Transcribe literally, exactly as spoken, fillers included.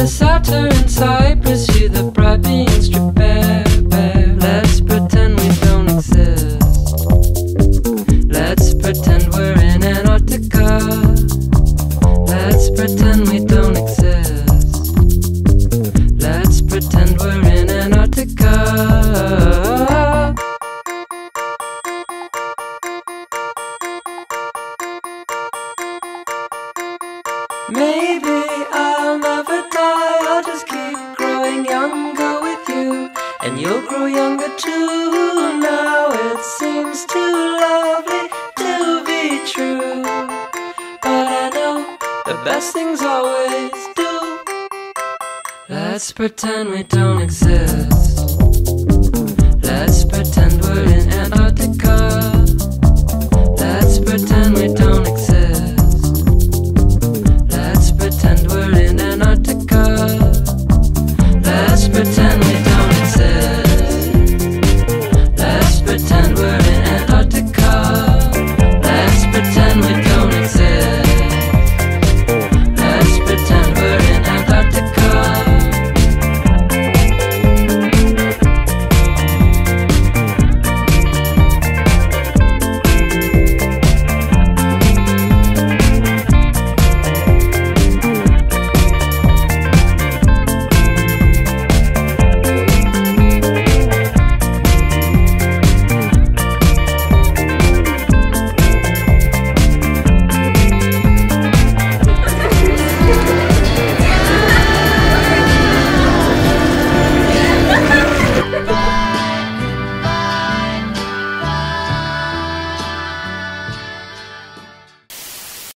the satyr in Cyprus, you the bright being strip bare, bare. Let's pretend we don't exist. Let's pretend we're in Antarctica. Let's pretend we don't exist. Let's pretend we're in Antarctica. Maybe I'll never die, I'll just keep growing younger with you, and you'll grow younger too. Now it seems too lovely to be true, but I know the best things always do. Let's pretend we don't exist. Let's pretend we're in Antarctica.